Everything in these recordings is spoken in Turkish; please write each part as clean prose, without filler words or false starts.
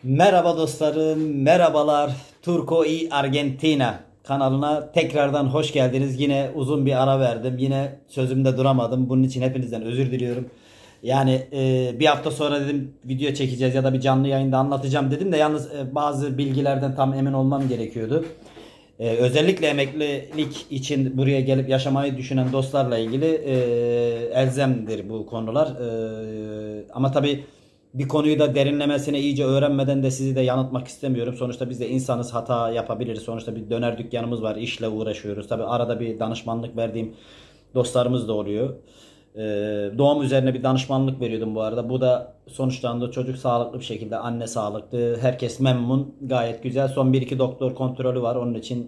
Merhaba dostlarım, merhabalar. Turco y Argentina kanalına tekrardan hoş geldiniz. Yine uzun bir ara verdim. Yine sözümde duramadım. Bunun için hepinizden özür diliyorum. Yani bir hafta sonra dedim video çekeceğiz ya da bir canlı yayında anlatacağım dedim de yalnız bazı bilgilerden tam emin olmam gerekiyordu. Özellikle emeklilik için buraya gelip yaşamayı düşünen dostlarla ilgili elzemdir bu konular. Ama tabii bir konuyu da derinlemesine iyice öğrenmeden de sizi de yanıltmak istemiyorum. Sonuçta biz de insanız, hata yapabiliriz. Sonuçta bir döner dükkanımız var, işle uğraşıyoruz. Tabii arada bir danışmanlık verdiğim dostlarımız da oluyor. Doğum üzerine bir danışmanlık veriyordum bu arada. Bu da sonuçlandı. Çocuk sağlıklı bir şekilde, anne sağlıklı. Herkes memnun. Gayet güzel. Son bir iki doktor kontrolü var. Onun için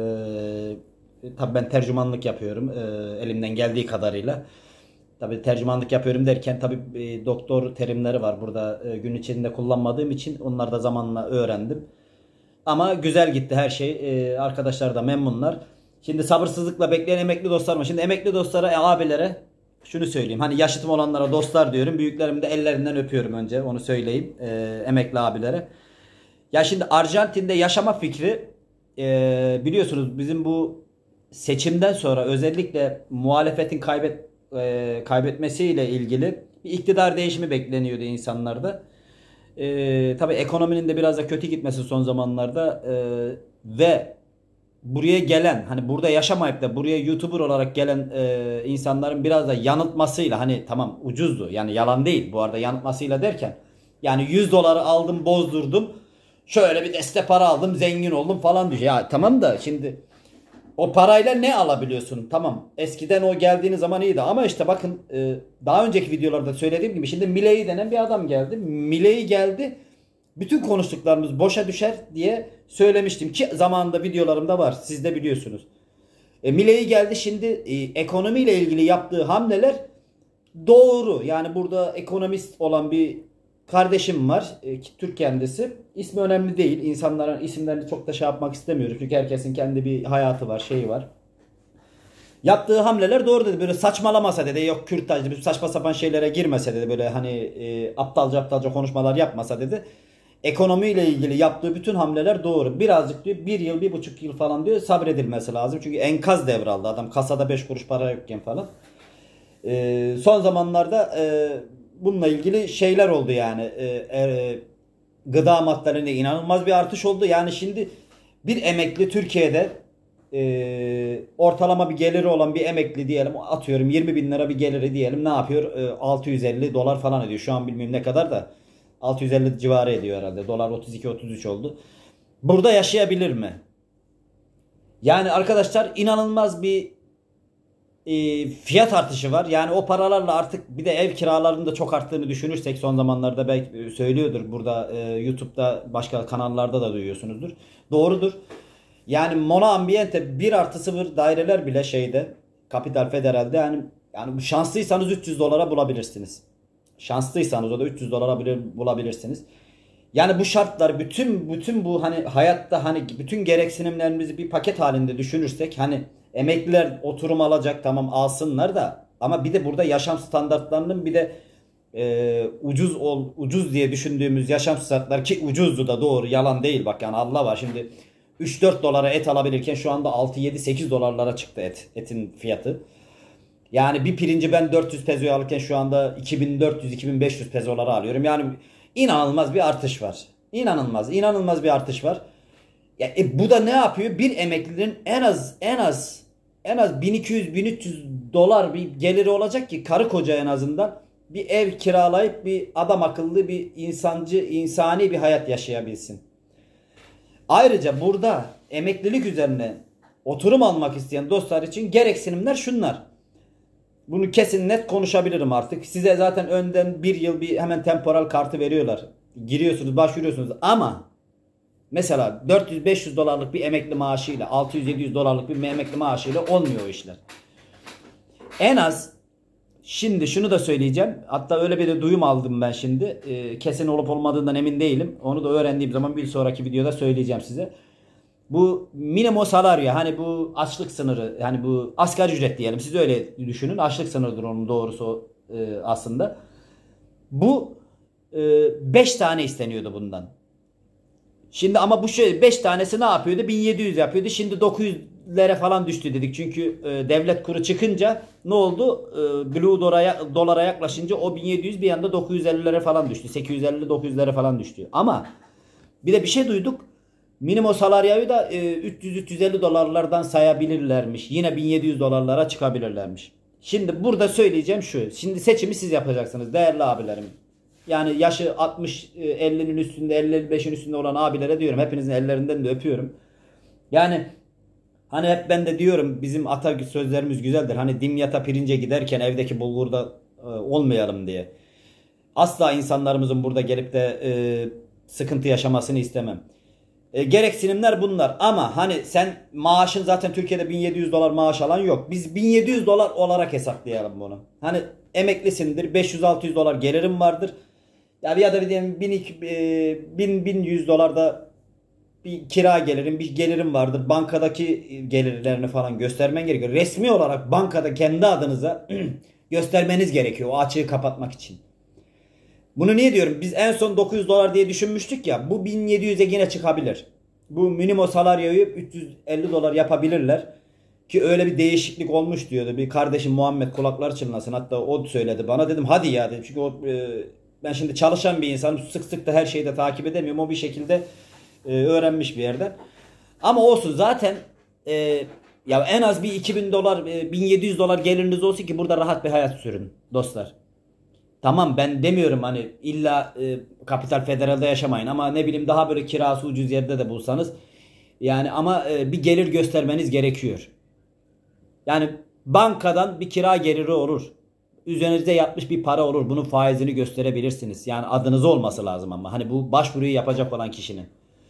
tabii ben tercümanlık yapıyorum. Elimden geldiği kadarıyla. Tabii tercümanlık yapıyorum derken tabii doktor terimleri var. Burada gün içinde kullanmadığım için onları da zamanla öğrendim. Ama güzel gitti her şey. Arkadaşlar da memnunlar. Şimdi sabırsızlıkla bekleyen emekli dostlarıma. Şimdi emekli dostlara, abilere şunu söyleyeyim. Hani yaşıtım olanlara dostlar diyorum. Büyüklerimi de ellerinden öpüyorum önce. Onu söyleyeyim. Emekli abilere. Ya şimdi Arjantin'de yaşama fikri biliyorsunuz bizim bu seçimden sonra özellikle muhalefetin kaybetmesiyle ilgili bir iktidar değişimi bekleniyordu insanlarda. Tabii ekonominin de biraz da kötü gitmesi son zamanlarda ve buraya gelen, hani burada yaşamayıp da buraya YouTuber olarak gelen insanların biraz da yanıltmasıyla, hani tamam ucuzdu yani, yalan değil bu arada, yanıltmasıyla derken yani 100 doları aldım bozdurdum, şöyle bir deste para aldım zengin oldum falan diyor. Ya tamam da şimdi o parayla ne alabiliyorsun? Tamam. Eskiden o geldiğiniz zaman iyiydi. Ama işte bakın daha önceki videolarda söylediğim gibi şimdi Milei denen bir adam geldi. Milei geldi. Bütün konuştuklarımız boşa düşer diye söylemiştim ki zamanında videolarımda var. Siz de biliyorsunuz. Milei geldi, şimdi ekonomiyle ilgili yaptığı hamleler doğru. Yani burada ekonomist olan bir kardeşim var. Türk kendisi. İsmi önemli değil. İnsanların isimlerini çok da şey yapmak istemiyorum. Çünkü herkesin kendi bir hayatı var, şeyi var. Yaptığı hamleler doğru dedi. Böyle saçmalamasa dedi. Yok kürtaj dedi. Saçma sapan şeylere girmese dedi. Böyle hani aptalca aptalca konuşmalar yapmasa dedi. Ekonomiyle ilgili yaptığı bütün hamleler doğru. Birazcık diyor bir yıl, 1,5 yıl falan diyor sabredilmesi lazım. Çünkü enkaz devraldı adam. Kasada 5 kuruş para yokken falan. Son zamanlarda bununla ilgili şeyler oldu yani. Gıda maddelerinde inanılmaz bir artış oldu. Yani şimdi bir emekli Türkiye'de ortalama bir geliri olan bir emekli diyelim, atıyorum 20 bin lira bir geliri diyelim, ne yapıyor? 650 dolar falan ediyor. Şu an bilmiyorum ne kadar da 650 civarı ediyor herhalde. Dolar 32-33 oldu. Burada yaşayabilir mi? Yani arkadaşlar inanılmaz bir fiyat artışı var. Yani o paralarla artık bir de ev kiralarının da çok arttığını düşünürsek, son zamanlarda belki söylüyordur burada, YouTube'da başka kanallarda da duyuyorsunuzdur. Doğrudur. Yani Mono Ambiente 1+0 daireler bile şeyde, Capital Federal'de, yani şanslıysanız 300 dolara bulabilirsiniz. Şanslıysanız o da 300 dolara bulabilirsiniz. Yani bu şartlar, bütün bu hani hayatta hani bütün gereksinimlerimizi bir paket halinde düşünürsek, hani emekliler oturum alacak, tamam alsınlar da, ama bir de burada yaşam standartlarının bir de ucuz diye düşündüğümüz yaşam standartları, ki ucuzdu da, doğru, yalan değil bak, yani Allah var, şimdi 3-4 dolara et alabilirken şu anda 6-7-8 dolarlara çıktı etin fiyatı. Yani bir pirinci ben 400 pezoya alırken şu anda 2400-2500 pezolara alıyorum. Yani inanılmaz bir artış var. İnanılmaz bir artış var. Ya, bu da ne yapıyor? Bir emeklinin en az 1200-1300 dolar bir geliri olacak ki karı koca en azından bir ev kiralayıp bir adam akıllı, bir insani bir hayat yaşayabilsin. Ayrıca burada emeklilik üzerine oturum almak isteyen dostlar için gereksinimler şunlar. Bunu kesin net konuşabilirim artık. Size zaten önden bir yıl bir hemen temporal kartı veriyorlar. Giriyorsunuz, başvuruyorsunuz, ama mesela 400-500 dolarlık bir emekli maaşıyla, 600-700 dolarlık bir emekli maaşıyla olmuyor o işler. En az, şimdi şunu da söyleyeceğim. Hatta öyle bir de duyum aldım ben şimdi. Kesin olup olmadığından emin değilim. Onu da öğrendiğim zaman bir sonraki videoda söyleyeceğim size. Bu minimum salario, hani bu açlık sınırı, yani bu asgari ücret diyelim, siz öyle düşünün, açlık sınırıdır onun doğrusu aslında. Bu 5 tane isteniyordu bundan. Şimdi ama bu şöyle 5 tanesi ne yapıyordu? 1700 yapıyordu. Şimdi 900'lere falan düştü dedik. Çünkü devlet kuru çıkınca ne oldu? Blue dolara yaklaşınca o 1700 bir anda 950'lere falan düştü. 850-900'lere falan düştü. Ama bir de bir şey duyduk. Minimum salaryoyu da 300-350 dolarlardan sayabilirlermiş. Yine 1700 dolarlara çıkabilirlermiş. Şimdi burada söyleyeceğim şu. Şimdi seçimi siz yapacaksınız değerli abilerim. Yani yaşı 60 50'nin üstünde 50-55'in üstünde olan abilere diyorum. Hepinizin ellerinden de öpüyorum. Yani hani hep ben de diyorum bizim atasözlerimiz güzeldir. Hani dimyata pirince giderken evdeki bulgurda olmayalım diye. Asla insanlarımızın burada gelip de sıkıntı yaşamasını istemem. Gereksinimler bunlar ama hani sen maaşın zaten Türkiye'de 1700 dolar maaş alan yok. Biz 1700 dolar olarak hesaplayalım bunu. Hani emeklisindir 500-600 dolar gelirim vardır. Ya da bir diyelim 1100 dolarda bir kira gelirim, bir gelirim vardır. Bankadaki gelirlerini falan göstermen gerekiyor. Resmi olarak bankada kendi adınıza göstermeniz gerekiyor o açığı kapatmak için. Bunu niye diyorum? Biz en son 900 dolar diye düşünmüştük ya. Bu 1700'e yine çıkabilir. Bu minimum salaryoyu 350 dolar yapabilirler. Ki öyle bir değişiklik olmuş diyordu. Bir kardeşim Muhammed kulaklar çınlasın. Hatta o söyledi bana. Dedim hadi ya dedim. Çünkü ben şimdi çalışan bir insanım. Sık sık da her şeyi de takip edemiyorum. O bir şekilde öğrenmiş bir yerden. Ama olsun zaten ya en az bir 2000 dolar 1700 dolar geliriniz olsun ki burada rahat bir hayat sürün dostlar. Tamam ben demiyorum hani illa Kapital Federal'da yaşamayın ama ne bileyim daha böyle kirası ucuz yerde de bulsanız yani ama bir gelir göstermeniz gerekiyor. Yani bankadan bir kira geliri olur. Üzerinizde yatmış bir para olur. Bunun faizini gösterebilirsiniz. Yani adınız olması lazım ama hani bu başvuruyu yapacak olan kişinin.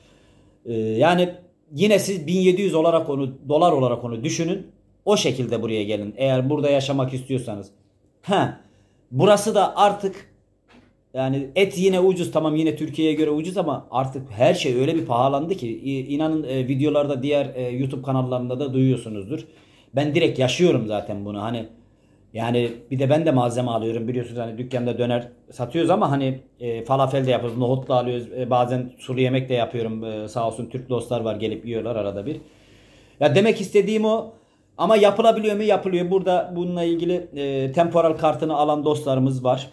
Yani yine siz 1700 olarak dolar olarak onu düşünün. O şekilde buraya gelin. Eğer burada yaşamak istiyorsanız. Ha, burası da artık yani et yine ucuz tamam yine Türkiye'ye göre ucuz ama artık her şey öyle bir pahalandı ki inanın videolarda diğer YouTube kanallarında da duyuyorsunuzdur. Ben direkt yaşıyorum zaten bunu hani yani bir de ben de malzeme alıyorum biliyorsunuz hani dükkanda döner satıyoruz ama hani falafel de yapıyoruz, nohut da alıyoruz, bazen sulu yemek de yapıyorum. Sağ olsun Türk dostlar var gelip yiyorlar arada bir. Ya demek istediğim o ama yapılabiliyor mu? Yapılıyor. Burada bununla ilgili temporal kartını alan dostlarımız var.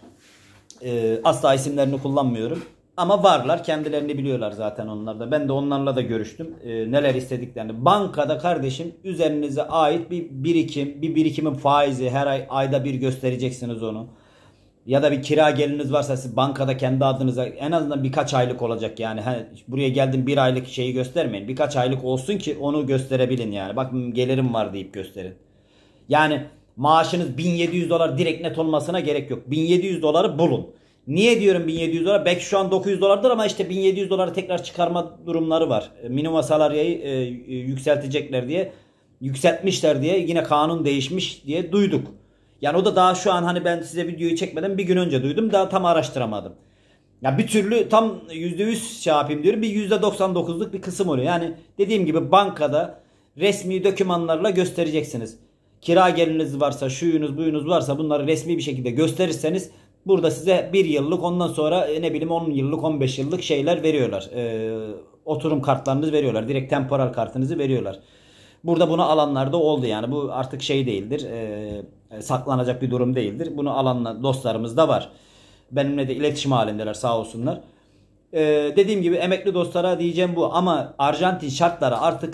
Asla isimlerini kullanmıyorum. Ama varlar. Kendilerini biliyorlar zaten onlar da. Ben de onlarla da görüştüm. Neler istediklerini. Bankada kardeşim üzerinize ait bir birikim. Bir birikimin faizi. Her ay ayda bir göstereceksiniz onu. Ya da bir kira geliriniz varsa siz bankada kendi adınıza en azından birkaç aylık olacak yani. Hani buraya geldim bir aylık şeyi göstermeyin. Birkaç aylık olsun ki onu gösterebilin yani. Bak gelirim var deyip gösterin. Yani maaşınız 1700 dolar direkt net olmasına gerek yok. 1700 doları bulun. Niye diyorum 1700 dolar? Belki şu an 900 dolardır ama işte 1700 doları tekrar çıkarma durumları var. Minimum salaryoyu yükseltecekler diye, yükseltmişler diye yine kanun değişmiş diye duyduk. Yani o da daha şu an hani ben size videoyu çekmeden bir gün önce duydum. Daha tam araştıramadım. Ya bir türlü tam %100 şey yapayım diyorum. Bir %99'luk bir kısım oluyor. Yani dediğim gibi bankada resmi dokümanlarla göstereceksiniz. Kira geliriniz varsa, şuyunuz buyunuz varsa bunları resmi bir şekilde gösterirseniz burada size bir yıllık ondan sonra ne bileyim 10 yıllık 15 yıllık şeyler veriyorlar. Oturum kartlarınızı veriyorlar. Direkt temporal kartınızı veriyorlar. Burada bunu alanlar da oldu yani. Bu artık şey değildir. Saklanacak bir durum değildir. Bunu alan dostlarımız da var. Benimle de iletişim halindeler sağ olsunlar. Dediğim gibi emekli dostlara diyeceğim bu. Ama Arjantin şartları artık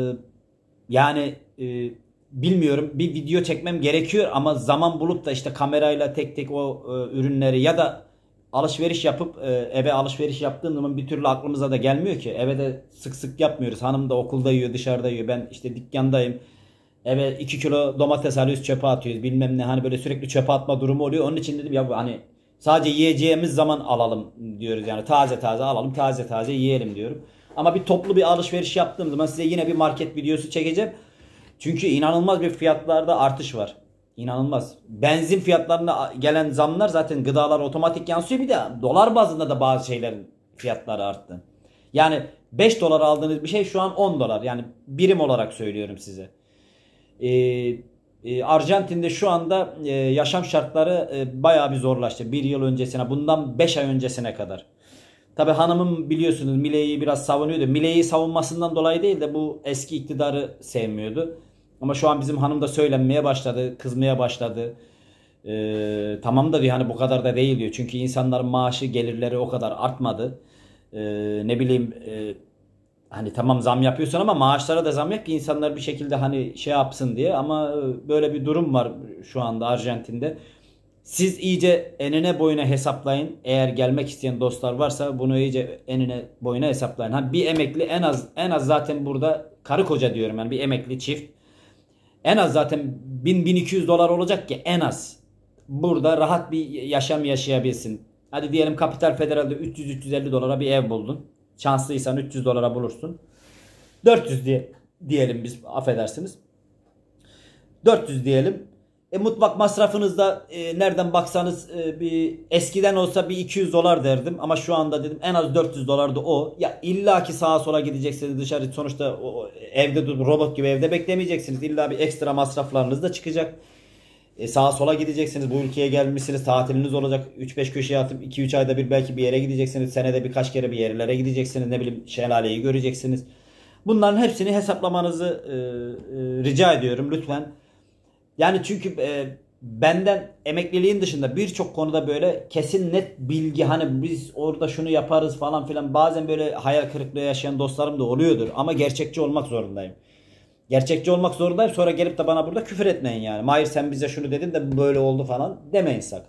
yani bilmiyorum bir video çekmem gerekiyor ama zaman bulup da işte kamerayla tek tek o ürünleri ya da alışveriş yapıp eve alışveriş yaptığım zaman bir türlü aklımıza da gelmiyor ki. Eve de sık sık yapmıyoruz. Hanım da okulda yiyor, dışarıda yiyor. Ben işte dükkandayım. Eve 2 kilo domates alıyoruz, çöpe atıyoruz. Bilmem ne hani böyle sürekli çöpe atma durumu oluyor. Onun için dedim ya hani sadece yiyeceğimiz zaman alalım diyoruz. Yani taze taze alalım, taze taze yiyelim diyorum. Ama bir toplu bir alışveriş yaptığım zaman size yine bir market videosu çekeceğim. Çünkü inanılmaz bir fiyatlarda artış var. İnanılmaz. Benzin fiyatlarına gelen zamlar zaten gıdalar otomatik yansıyor. Bir de dolar bazında da bazı şeylerin fiyatları arttı. Yani 5 dolar aldığınız bir şey şu an 10 dolar. Yani birim olarak söylüyorum size. Arjantin'de şu anda yaşam şartları bayağı bir zorlaştı. Bir yıl öncesine bundan 5 ay öncesine kadar. Tabi hanımım biliyorsunuz Milei'yi biraz savunuyordu. Milei'yi savunmasından dolayı değil de bu eski iktidarı sevmiyordu. Ama şu an bizim hanım da söylenmeye başladı, kızmaya başladı. Tamam da diyor hani bu kadar da değil diyor. Çünkü insanların maaşı, gelirleri o kadar artmadı. Ne bileyim hani tamam zam yapıyorsun ama maaşlara da zam yap ki insanlar bir şekilde hani şey yapsın diye. Ama böyle bir durum var şu anda Arjantin'de. Siz iyice enine boyuna hesaplayın. Eğer gelmek isteyen dostlar varsa bunu iyice enine boyuna hesaplayın. Ha bir emekli en az zaten burada karı koca diyorum yani bir emekli çift en az zaten 1000-1200 dolar olacak ki en az burada rahat bir yaşam yaşayabilsin. Hadi diyelim Kapital Federal'de 300-350 dolara bir ev buldun. Şanslıysan 300 dolara bulursun. 400 diyelim biz affedersiniz. 400 diyelim. Mutfak masrafınız da nereden baksanız bir eskiden olsa bir 200 dolar derdim ama şu anda dedim en az 400 dolar da o. Ya illaki sağa sola gideceksiniz dışarı sonuçta evde robot gibi evde beklemeyeceksiniz. İlla bir ekstra masraflarınız da çıkacak. Sağa sola gideceksiniz. Bu ülkeye gelmişsiniz. Tatiliniz olacak. 3-5 köşeye atıp 2-3 ayda bir belki bir yere gideceksiniz. Senede birkaç kere bir yerlere gideceksiniz. Ne bileyim şelaleyi göreceksiniz. Bunların hepsini hesaplamanızı rica ediyorum lütfen. Yani çünkü benden emekliliğin dışında birçok konuda böyle kesin net bilgi hani biz orada şunu yaparız falan filan bazen böyle hayal kırıklığı yaşayan dostlarım da oluyordur ama gerçekçi olmak zorundayım. Gerçekçi olmak zorundayım sonra gelip de bana burada küfür etmeyin yani. Mahir sen bize şunu dedin de böyle oldu falan demeyin sakın.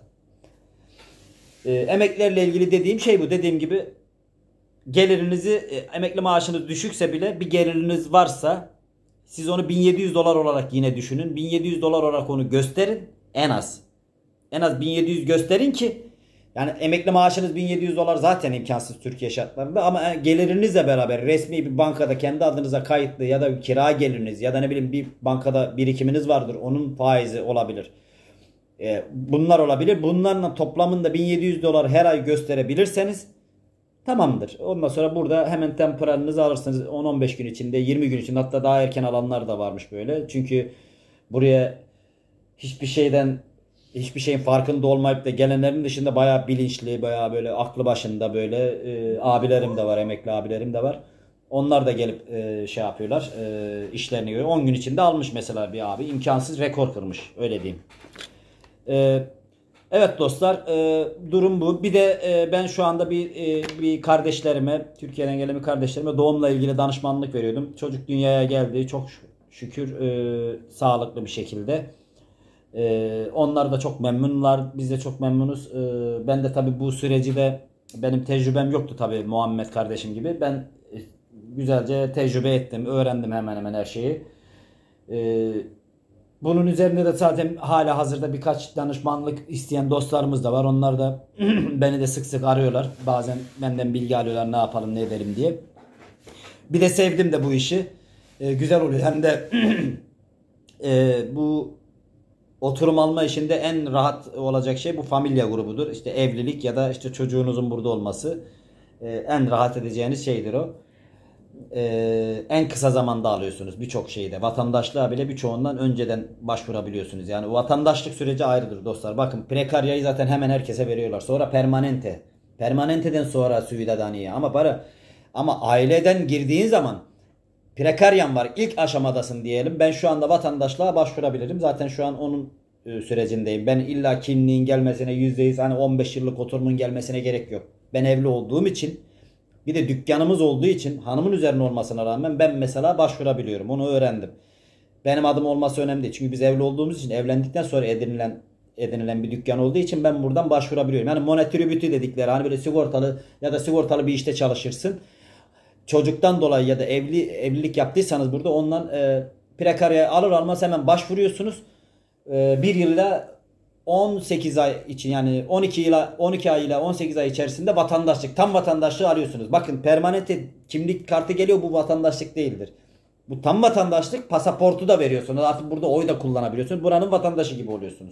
Emeklilerle ilgili dediğim şey bu. Dediğim gibi gelirinizi emekli maaşınız düşükse bile bir geliriniz varsa siz onu 1700 dolar olarak yine düşünün. 1700 dolar olarak onu gösterin en az. En az 1700 gösterin ki yani emekli maaşınız 1700 dolar zaten imkansız Türkiye şartlarında ama gelirinizle beraber resmi bir bankada kendi adınıza kayıtlı ya da bir kira geliriniz ya da ne bileyim bir bankada birikiminiz vardır. Onun faizi olabilir. Bunlar olabilir. Bunlarla toplamında 1700 dolar her ay gösterebilirseniz tamamdır. Ondan sonra burada hemen temporanınızı alırsınız 10-15 gün içinde, 20 gün içinde hatta daha erken alanlar da varmış böyle. Çünkü buraya hiçbir şeyin farkında olmayıp da gelenlerin dışında bayağı bilinçli, bayağı böyle aklı başında böyle abilerim de var, emekli abilerim de var. Onlar da gelip şey yapıyorlar, işlerini görüyor. 10 gün içinde almış mesela bir abi, imkansız rekor kırmış öyle diyeyim. Evet dostlar durum bu. Bir de ben şu anda bir kardeşlerime, Türkiye'den gelen bir kardeşlerime doğumla ilgili danışmanlık veriyordum. Çocuk dünyaya geldi çok şükür sağlıklı bir şekilde. Onlar da çok memnunlar. Biz de çok memnunuz. Ben de tabii bu süreci de benim tecrübem yoktu tabii Muhammed kardeşim gibi. Ben güzelce tecrübe ettim. Öğrendim hemen hemen her şeyi. Bunun üzerinde de zaten hala hazırda birkaç danışmanlık isteyen dostlarımız da var. Onlar da beni de sık sık arıyorlar. Bazen benden bilgi alıyorlar ne yapalım ne edelim diye. Bir de sevdim de bu işi. Güzel oluyor. Hem de bu oturum alma işinde en rahat olacak şey bu familya grubudur. İşte evlilik ya da işte çocuğunuzun burada olması. En rahat edeceğiniz şeydir o. En kısa zamanda alıyorsunuz birçok şeyde. Vatandaşlığa bile birçoğundan önceden başvurabiliyorsunuz. Yani vatandaşlık süreci ayrıdır dostlar. Bakın prekaryayı zaten hemen herkese veriyorlar. Sonra permanente. Permanenteden sonra suidadaniye. Ama aileden girdiğin zaman prekaryan var. İlk aşamadasın diyelim. Ben şu anda vatandaşlığa başvurabilirim. Zaten şu an onun sürecindeyim. Ben illa kimliğin gelmesine %100 hani 15 yıllık oturumun gelmesine gerek yok. Ben evli olduğum için bir de dükkanımız olduğu için hanımın üzerine olmasına rağmen ben mesela başvurabiliyorum. Onu öğrendim. Benim adım olması önemli değil. Çünkü biz evli olduğumuz için evlendikten sonra edinilen bir dükkan olduğu için ben buradan başvurabiliyorum. Yani monetribütü dedikleri hani böyle sigortalı ya da sigortalı bir işte çalışırsın. Çocuktan dolayı ya da evlilik yaptıysanız burada ondan prekaryaya alır almaz hemen başvuruyorsunuz. Bir yılda 18 ay için yani 12 ay ile 18 ay içerisinde tam vatandaşlığı alıyorsunuz. Bakın permanente kimlik kartı geliyor bu vatandaşlık değildir. Bu tam vatandaşlık pasaportu da veriyorsunuz. Artık burada oy da kullanabiliyorsunuz. Buranın vatandaşı gibi oluyorsunuz.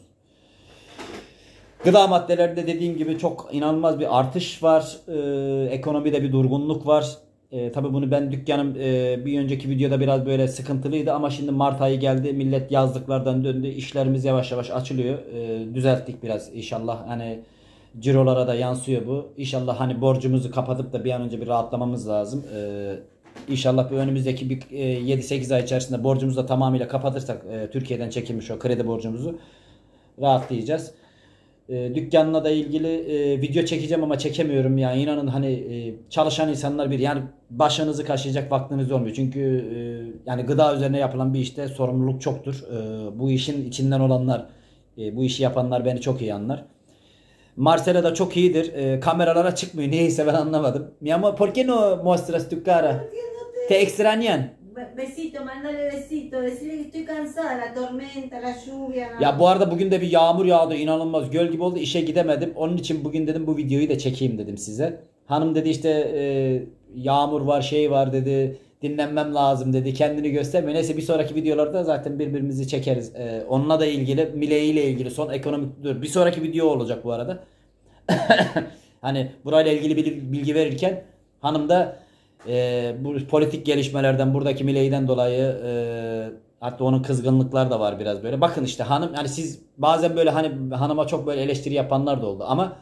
Gıda maddelerinde dediğim gibi çok inanılmaz bir artış var. Ekonomide bir durgunluk var. Tabii bunu ben dükkanım bir önceki videoda biraz böyle sıkıntılıydı ama şimdi Mart ayı geldi. Millet yazlıklardan döndü. İşlerimiz yavaş yavaş açılıyor. Düzelttik biraz inşallah. Hani Cirolara da yansıyor bu. İnşallah hani borcumuzu kapatıp da bir an önce bir rahatlamamız lazım. İnşallah bir önümüzdeki bir 7-8 ay içerisinde borcumuzu da tamamıyla kapatırsak Türkiye'den çekilmiş o kredi borcumuzu rahatlayacağız. Dükkanla da ilgili video çekeceğim ama çekemiyorum yani inanın hani çalışan insanlar bir yani başınızı kaşıyacak vaktiniz olmuyor. Çünkü yani gıda üzerine yapılan bir işte sorumluluk çoktur. Bu işin içinden olanlar, bu işi yapanlar beni çok iyi anlar. Marcela da çok iyidir. Kameralara çıkmıyor. Neyse ben anlamadım. Mi amor, ¿por qué no muestras tu cara? Porque no Te te... extrañan. Besito, mandale besito, decirle que estoy cansada, la tormenta, la lluvia. Ya bu arada bugün de bir yağmur yağdı. İnanılmaz. Göl gibi oldu. İşe gidemedim. Onun için bugün dedim bu videoyu da çekeyim dedim size. Hanım dedi işte yağmur var şey var dedi. Dinlenmem lazım dedi. Kendini göstermiyor. Neyse bir sonraki videolarda zaten birbirimizi çekeriz. Onunla da ilgili, Milei ile ilgili son ekonomik dur. Bir sonraki video olacak bu arada. Hani burayla ilgili bir bilgi verirken hanım da bu politik gelişmelerden buradaki Milei'den dolayı hatta onun kızgınlıklar da var biraz böyle. Bakın işte hanım yani siz bazen böyle hani hanıma çok böyle eleştiri yapanlar da oldu ama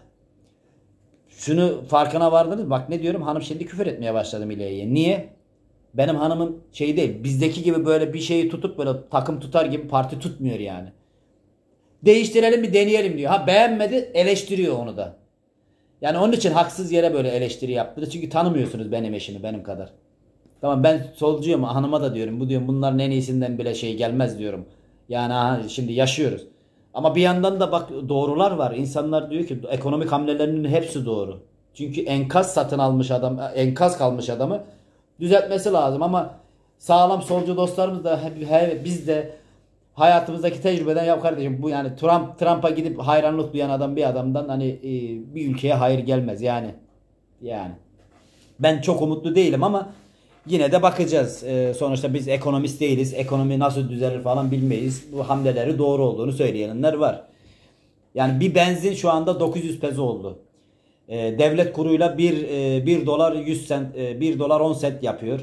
şunu farkına vardınız. Bak ne diyorum hanım şimdi küfür etmeye başladı Milei'ye. Niye? Benim hanımım şey değil. Bizdeki gibi böyle bir şeyi tutup böyle takım tutar gibi parti tutmuyor yani. Değiştirelim bir deneyelim diyor. Ha beğenmedi eleştiriyor onu da. Yani onun için haksız yere böyle eleştiri yaptı. Çünkü tanımıyorsunuz benim eşimi benim kadar. Tamam ben solcuyum hanıma da diyorum. Bu diyorum bunların en iyisinden bile şey gelmez diyorum. Yani şimdi yaşıyoruz. Ama bir yandan da bak doğrular var. İnsanlar diyor ki ekonomik hamlelerinin hepsi doğru. Çünkü enkaz satın almış adam, enkaz kalmış adamı düzeltmesi lazım ama sağlam solcu dostlarımız da biz de hayatımızdaki tecrübeden ya kardeşim bu yani Trump'a gidip hayranlık duyan adam bir adamdan hani bir ülkeye hayır gelmez yani ben çok umutlu değilim ama yine de bakacağız. Sonuçta biz ekonomist değiliz. Ekonomi nasıl düzelir falan bilmeyiz. Bu hamleleri doğru olduğunu söyleyenler var. Yani bir benzin şu anda 900 peso oldu. Devlet kuruyla 1 dolar 100 sent 1 dolar 10 sent yapıyor.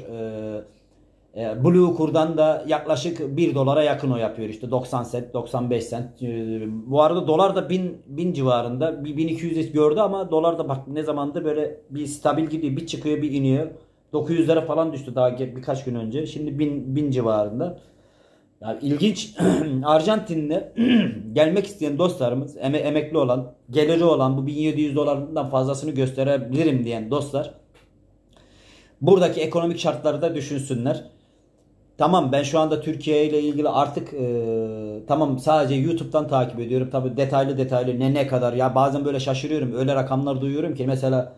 Blue kurdan da yaklaşık 1 dolara yakın o yapıyor işte 90 sent 95 sent. Bu arada dolar da 1000 civarında bir 1200 gördü ama dolar da bak ne zamandır böyle bir stabil gidiyor bir çıkıyor bir iniyor. 900'lere falan düştü daha birkaç gün önce. Şimdi 1000 civarında. Yani ilginç. Arjantin'de gelmek isteyen dostlarımız, emekli olan, geliri olan bu 1700 dolardan fazlasını gösterebilirim diyen dostlar buradaki ekonomik şartları da düşünsünler. Tamam ben şu anda Türkiye ile ilgili artık tamam sadece YouTube'dan takip ediyorum. Tabii detaylı ne kadar ya bazen böyle şaşırıyorum. Öyle rakamlar duyuyorum ki mesela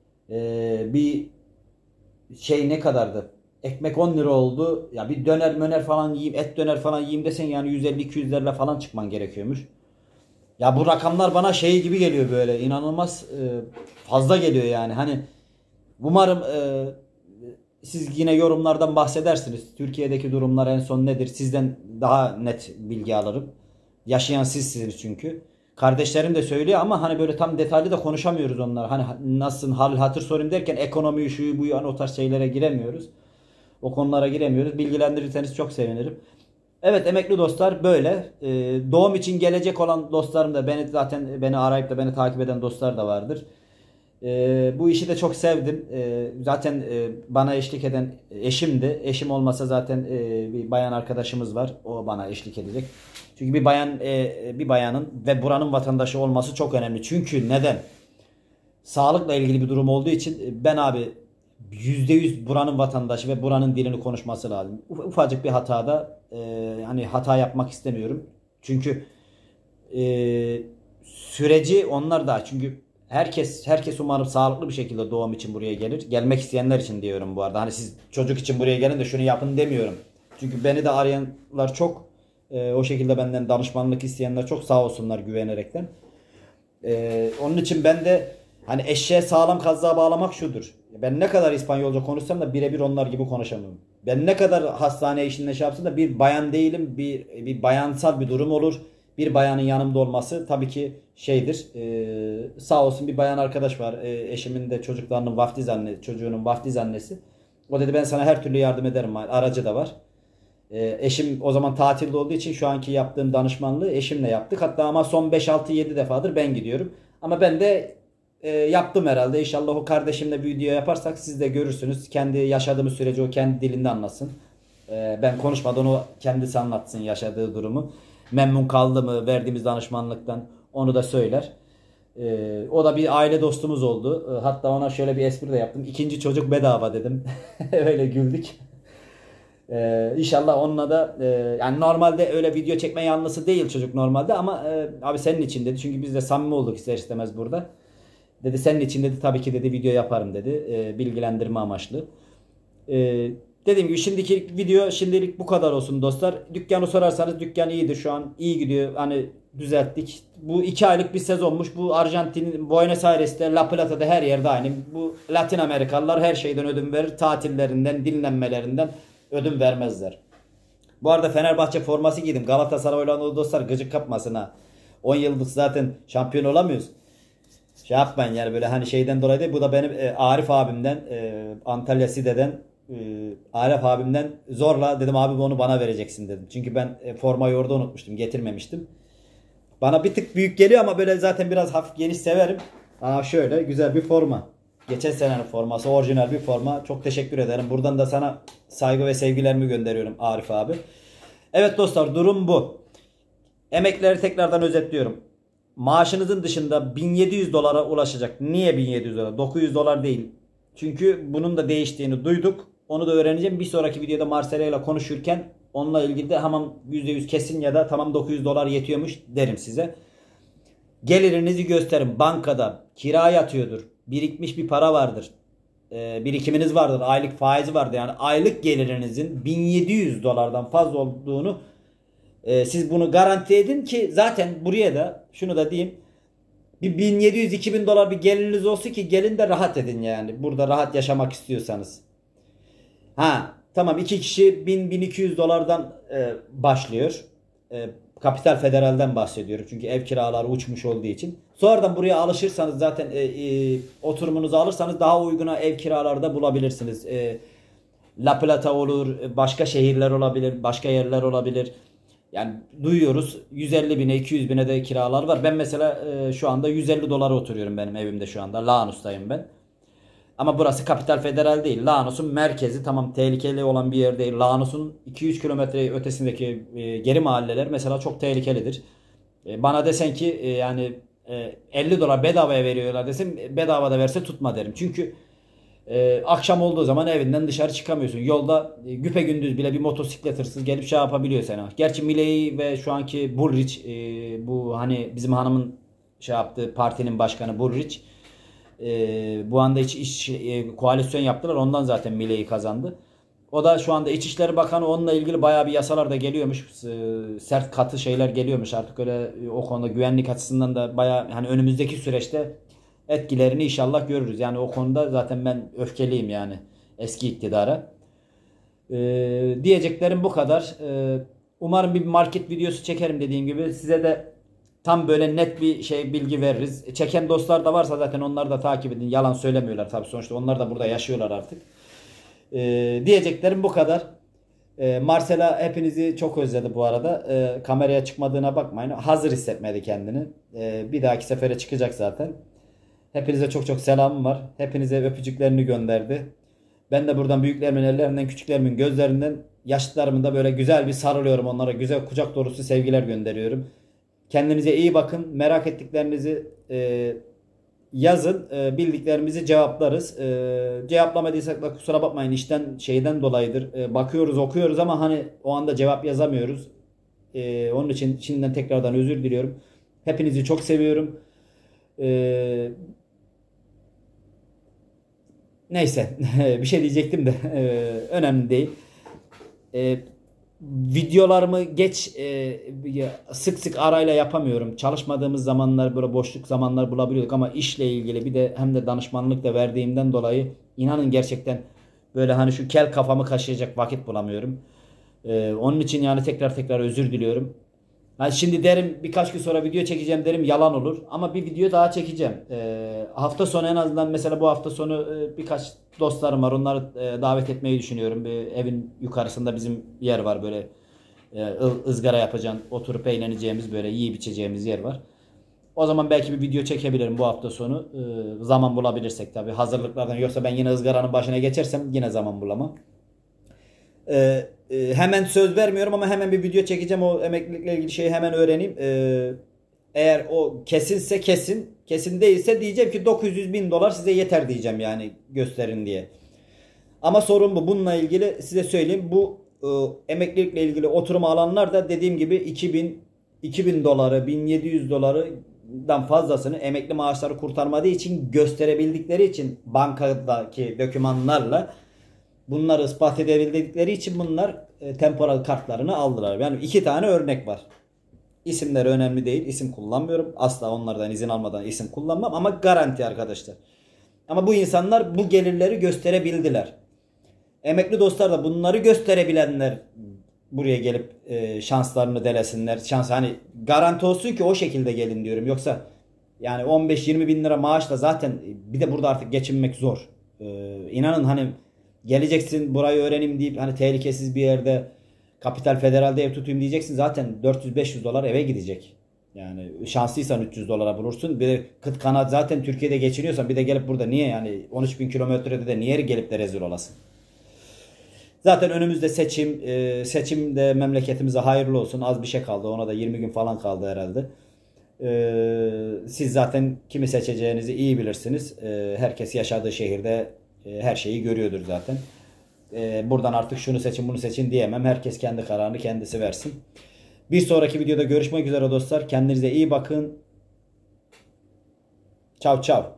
bir şey ne kadardı? Ekmek 10 lira oldu. Ya bir döner falan yiyeyim, et döner falan yiyeyim desen yani 150-200'lerle falan çıkman gerekiyormuş. Ya bu rakamlar bana şey gibi geliyor böyle inanılmaz fazla geliyor yani. Hani umarım siz yine yorumlardan bahsedersiniz. Türkiye'deki durumlar en son nedir? Sizden daha net bilgi alırım. Yaşayan sizsiniz çünkü. Kardeşlerim de söylüyor ama hani böyle tam detaylı da konuşamıyoruz onlar. Hani nasıl hal hatır sorayım derken ekonomi şu bu yani o tarz şeylere giremiyoruz. O konulara giremiyoruz. Bilgilendirirseniz çok sevinirim. Evet emekli dostlar böyle. Doğum için gelecek olan dostlarım da beni arayıp da beni takip eden dostlar da vardır. Bu işi de çok sevdim. Zaten bana eşlik eden eşimdi. Eşim olmasa zaten bir bayan arkadaşımız var. O bana eşlik edecek. Çünkü bir bayanın ve buranın vatandaşı olması çok önemli. Çünkü neden? Sağlıkla ilgili bir durum olduğu için ben abi %100 buranın vatandaşı ve buranın dilini konuşması lazım. Ufacık bir hatada hani hata yapmak istemiyorum. Çünkü süreci onlar da çünkü herkes umarım sağlıklı bir şekilde doğum için buraya gelir. Gelmek isteyenler için diyorum bu arada. Hani siz çocuk için buraya gelin de şunu yapın demiyorum. Çünkü beni de arayanlar çok o şekilde benden danışmanlık isteyenler çok sağ olsunlar güvenerekten. Onun için ben de hani eşeğe sağlam kazığa bağlamak şudur. Ben ne kadar İspanyolca konuşsam da birebir onlar gibi konuşamam. Ben ne kadar hastane işinde şey yapsam da bir bayan değilim. Bir bayansal bir durum olur. Bir bayanın yanımda olması tabii ki şeydir. Sağ olsun bir bayan arkadaş var. Eşimin de çocuğunun vaftiz annesi. O dedi ben sana her türlü yardım ederim. Aracı da var. Eşim o zaman tatilde olduğu için şu anki yaptığım danışmanlığı eşimle yaptık. Hatta ama son 5-6-7 defadır ben gidiyorum. Ama ben de yaptım herhalde. İnşallah o kardeşimle bir video yaparsak siz de görürsünüz. Kendi yaşadığımız süreci o kendi dilinde anlasın. Ben konuşmadan o kendisi anlatsın yaşadığı durumu. Memnun kaldı mı verdiğimiz danışmanlıktan, onu da söyler. O da bir aile dostumuz oldu. Hatta ona şöyle bir espri de yaptım. İkinci çocuk bedava dedim. Öyle güldük. İnşallah onunla da yani normalde öyle video çekme yanlısı değil çocuk normalde ama abi senin için dedi. Çünkü biz de samimi olduk ister istemez burada. Dedi senin için dedi tabii ki dedi video yaparım dedi. Bilgilendirme amaçlı. Dediğim gibi şimdiki video şimdilik bu kadar olsun dostlar. Dükkanı sorarsanız dükkan iyidir. Şu an iyi gidiyor. Hani düzelttik. Bu 2 aylık bir sezonmuş. Bu Arjantin, Buenos Aires'te, La Plata'da her yerde aynı. Bu Latin Amerikalılar her şeyden ödün verir. Tatillerinden, dinlenmelerinden ödün vermezler. Bu arada Fenerbahçe forması giydim. Galatasaray'la olan dostlar gıcık kapmasın ha. 10 yıldır zaten şampiyon olamıyoruz. Şey yapmayın yani böyle hani şeyden dolayı değil. Bu da benim Arif abimden, Antalya Side'den Arif abimden zorla dedim abi onu bana vereceksin dedim. Çünkü ben formayı orada unutmuştum, getirmemiştim. Bana bir tık büyük geliyor ama böyle zaten biraz hafif geniş severim. Aa şöyle güzel bir forma. Geçen senenin forması, orijinal bir forma. Çok teşekkür ederim. Buradan da sana saygı ve sevgilerimi gönderiyorum Arif abi. Evet dostlar, durum bu. Emekleri tekrardan özetliyorum. Maaşınızın dışında 1700 dolara ulaşacak. Niye 1700 dolar? 900 dolar değil. Çünkü bunun da değiştiğini duyduk. Onu da öğreneceğim. Bir sonraki videoda Marcelo ile konuşurken onunla ilgili de hemen %100 kesin ya da tamam 900 dolar yetiyormuş derim size. Gelirinizi gösterin. Bankada kira yatıyordur. Birikmiş bir para vardır. Birikiminiz vardır. Aylık faizi vardır. Yani aylık gelirinizin 1700 dolardan fazla olduğunu siz bunu garanti edin ki zaten buraya da şunu da diyeyim. Bir 1700-2000 dolar bir geliriniz olsun ki gelin de rahat edin yani. Burada rahat yaşamak istiyorsanız. Ha tamam, 2 kişi 1000-1200 dolardan başlıyor. Kapital Federal'den bahsediyorum. Çünkü ev kiraları uçmuş olduğu için. Sonradan buraya alışırsanız zaten oturumunuzu alırsanız daha uyguna ev kiraları da bulabilirsiniz. La Plata olur, başka şehirler olabilir, başka yerler olabilir. Yani duyuyoruz 150 bine 200 bine de kiralar var. Ben mesela şu anda 150 dolara oturuyorum benim evimde şu anda. Lanus'tayım ben. Ama burası Kapital Federal değil. Lanus'un merkezi, tamam tehlikeli olan bir yer değil. Lanus'un 200 kilometre ötesindeki geri mahalleler mesela çok tehlikelidir. Bana desen ki yani 50 dolar bedavaya veriyorlar desem bedava da verse tutma derim. Çünkü akşam olduğu zaman evinden dışarı çıkamıyorsun. Yolda güpegündüz bile bir motosiklet hırsız gelip şey yapabiliyor sana. Gerçi Milley ve şu anki Bullrich bu hani bizim hanımın şey yaptığı partinin başkanı Bullrich bu anda koalisyon yaptılar. Ondan zaten Milley kazandı. O da şu anda İçişleri Bakanı, onunla ilgili bayağı bir yasalar da geliyormuş. Sert katı şeyler geliyormuş. Artık öyle o konuda güvenlik açısından da bayağı hani önümüzdeki süreçte etkilerini inşallah görürüz. Yani o konuda zaten ben öfkeliyim yani eski iktidara. Diyeceklerim bu kadar. Umarım bir market videosu çekerim dediğim gibi. Size de tam böyle net bir şey bilgi veririz. Çeken dostlar da varsa zaten onları da takip edin. Yalan söylemiyorlar tabii, sonuçta onlar da burada yaşıyorlar artık. Diyeceklerim bu kadar. Marcela hepinizi çok özledi bu arada. Kameraya çıkmadığına bakmayın. Hazır hissetmedi kendini. Bir dahaki sefere çıkacak zaten. Hepinize çok çok selamım var. Hepinize öpücüklerini gönderdi. Ben de buradan büyüklerimin ellerinden, küçüklerimin gözlerinden, yaşlılarımın da böyle güzel bir sarılıyorum onlara. Güzel kucak dolusu sevgiler gönderiyorum. Kendinize iyi bakın. Merak ettiklerinizi yazın. Bildiklerimizi cevaplarız. Cevaplamadıysak da kusura bakmayın, işten şeyden dolayıdır. Bakıyoruz, okuyoruz ama hani o anda cevap yazamıyoruz. Onun için şimdiden tekrardan özür diliyorum. Hepinizi çok seviyorum. Neyse bir şey diyecektim de önemli değil. Videolarımı sık sık arayla yapamıyorum. Çalışmadığımız zamanlar böyle boşluk zamanlar bulabiliyorduk ama işle ilgili bir de hem de danışmanlık da verdiğimden dolayı inanın gerçekten böyle hani şu kel kafamı kaşıyacak vakit bulamıyorum. Onun için yani tekrar özür diliyorum. Yani şimdi derim birkaç gün sonra video çekeceğim derim, yalan olur. Ama bir video daha çekeceğim. Hafta sonu en azından, mesela bu hafta sonu birkaç dostlarım var. Onları davet etmeyi düşünüyorum. Evin yukarısında bizim yer var, böyle ızgara yapacağım. Oturup eğleneceğimiz, böyle yiyip içeceğimiz yer var. O zaman belki bir video çekebilirim bu hafta sonu. Zaman bulabilirsek tabii hazırlıklardan. Yoksa ben yine ızgaranın başına geçersem yine zaman bulamam. Hemen söz vermiyorum ama hemen bir video çekeceğim. O emeklilikle ilgili şeyi hemen öğreneyim. Eğer o kesinse kesin. Kesin değilse diyeceğim ki 900 bin dolar size yeter diyeceğim yani gösterin diye. Ama sorun bu. Bununla ilgili size söyleyeyim. Bu emeklilikle ilgili oturum alanlar da dediğim gibi 2000 doları 1700 dolardan fazlasını emekli maaşları kurtarmadığı için gösterebildikleri için bankadaki dokümanlarla bunları ispat edebildikleri için bunlar temporal kartlarını aldılar. Yani 2 tane örnek var. İsimleri önemli değil. İsim kullanmıyorum. Asla onlardan izin almadan isim kullanmam ama garanti arkadaşlar. Ama bu insanlar bu gelirleri gösterebildiler. Emekli dostlar da bunları gösterebilenler buraya gelip şanslarını delesinler. Şans hani garanti olsun ki o şekilde gelin diyorum. Yoksa yani 15-20 bin lira maaşla zaten bir de burada artık geçinmek zor. İnanın hani geleceksin burayı öğreneyim deyip hani tehlikesiz bir yerde Kapital Federal'de ev tutayım diyeceksin. Zaten 400-500 dolar eve gidecek. Yani şanslıysan 300 dolara bulursun. Bir de kıt kanaat zaten Türkiye'de geçiniyorsan bir de gelip burada niye yani 13 bin kilometrede de niye gelip de rezil olasın? Zaten önümüzde seçim. Seçim de memleketimize hayırlı olsun. Az bir şey kaldı. Ona da 20 gün falan kaldı herhalde. Siz zaten kimi seçeceğinizi iyi bilirsiniz. Herkes yaşadığı şehirde her şeyi görüyordur zaten. Buradan artık şunu seçin bunu seçin diyemem. Herkes kendi kararını kendisi versin. Bir sonraki videoda görüşmek üzere dostlar. Kendinize iyi bakın. Çav çav.